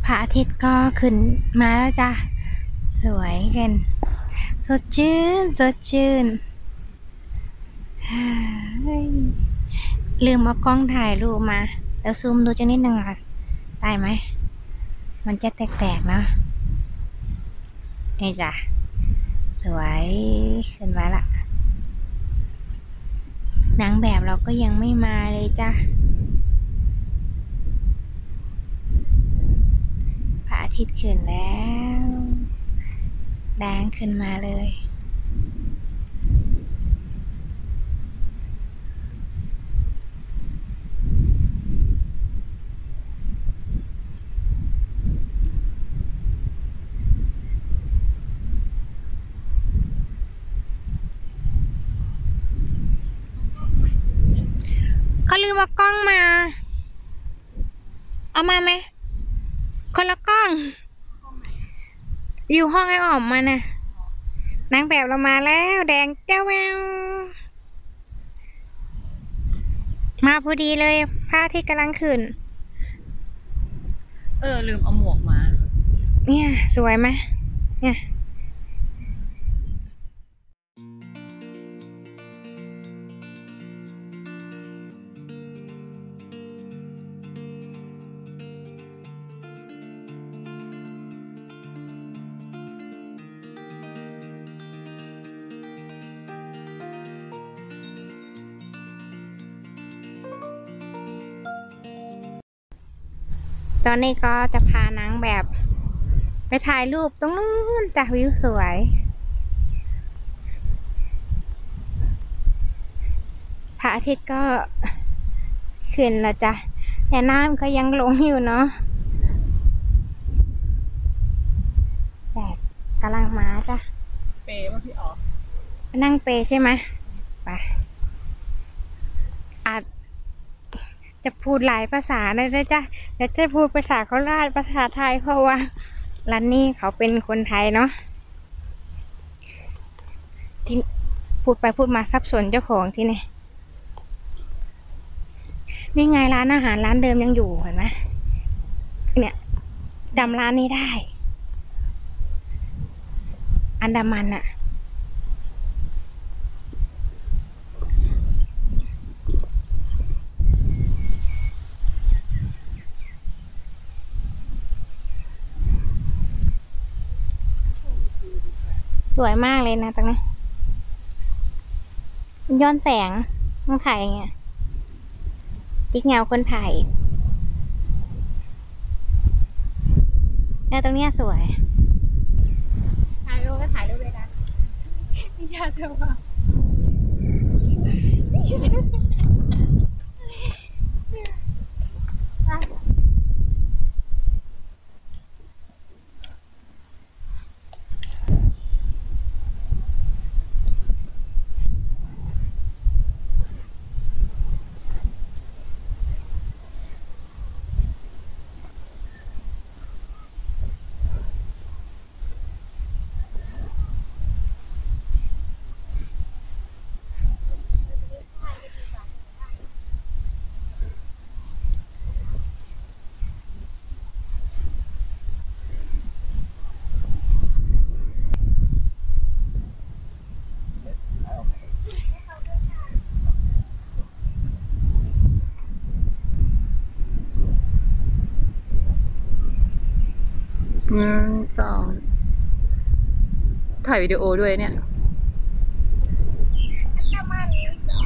ระอาทิตย์ก็ขึ้นมาแล้วจ้ะสวยกันสดชื่นสดชื่นเฮ้ยลืมเอากล้องถ่ายรูปมาแล้วซูมดูจะนิดนึงอ่ะได้ไหมมันจะแตกๆเนาะนี่จ้ะสวยขึ้นมาละนางแบบเราก็ยังไม่มาเลยจ้ะพระอาทิตย์ขึ้นแล้วแดงขึ้นมาเลยเขาลืมเอากล้องมาเอามาไหมคนละกล้องอยู่ห้องไอ้อ๋อมมาน่ะนางแบบเรามาแล้วแดงเจ้าแววมาพอดีเลยพระอาทิตย์กำลังขึ้นลืมเอาหมวกมาเนี่ยสวยไหมเนี่ยตอนนี้ก็จะพานางแบบไปถ่ายรูปตรงนู้นจากวิวสวยพระอาทิตย์ก็ขึ้นแล้วจ้ะแต่น้ำก็ยังลงอยู่เนาะแดดกำลังมาจ้ะเปย์ป่ะพี่อ๋อนั่งเปใช่ไหมไปอาจจะพูดหลายภาษาได้ด้วยจ้ะเดี๋ยวจะพูดภาษาโคราชภาษาไทยเพราะว่าร้านนี้เขาเป็นคนไทยเนาะที่พูดไปพูดมาสับสนเจ้าของที่นี่นี่ไงร้านอาหารร้านเดิมยังอยู่เห็นไหมเนี่ยจำร้านนี้ได้อันดามันอะสวยมากเลยนะตรงนี้ย้อนแสงต้องถ่ายอย่างเงี้ยติ๊กเงาคนถ่ายตรงเนี้ยสวยถ่ายรูปก็ถ่ายรูปเลยนะไม่ยากเท่าว่า 2ถ่ายวิดีโอด้วยเนี่ยประมาณนี้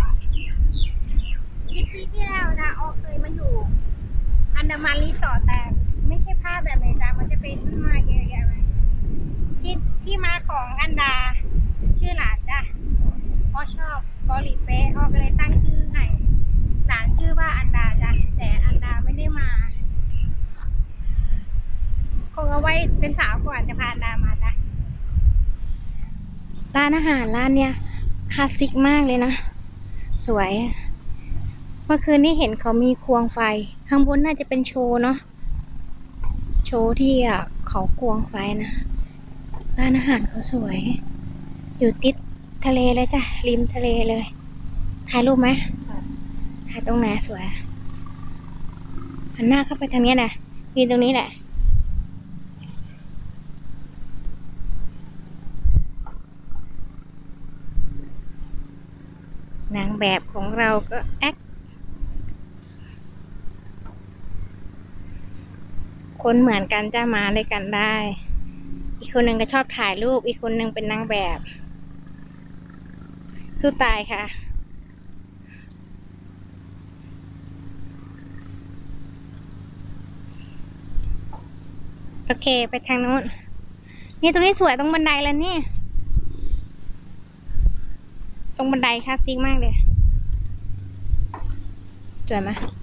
ปีที่แล้วนะออกเคยมาอยู่อันดามันรีสอร์ทแต่ไม่ใช่ภาพแบบไหนจ้ะมันจะเป็นต้นไม้เยอะแยะเลยที่มาของอันดาชื่อหลานจ้ะพ่อชอบเกาหลีเป๊ะออกเลยตั้งชื่อให้หลานชื่อว่าอันดาจ้ะแต่อันดาไม่ได้มาคงเอาไว้เป็นสาวก่อนจะพาอันดามาจ้ะร้านอาหารร้านเนี้ยคลาสสิกมากเลยนะสวยเมื่อคืนนี้เห็นเขามีควงไฟข้างบนน่าจะเป็นโชว์เนาะโชว์ที่เขาควงไฟนะร้านอาหารเขาสวยอยู่ติดทะเลเลยจ้ะริมทะเลเลยถ่ายรูปไหมถ่ายตรงไหนสวยหันหน้าเข้าไปทางนี้นะยืนตรงนี้แหละนางแบบของเราก็แอคคนเหมือนกันจะมาด้วยกันได้ อีกคนหนึ่งก็ชอบถ่ายรูป อีกคนหนึ่งเป็นนางแบบ สู้ตายค่ะ โอเคไปทางโน้น นี่ตรงนี้สวยตรงบันไดแล้วเนี่ย ตรงบันไดคลาสสิกมากเลย สวยไหม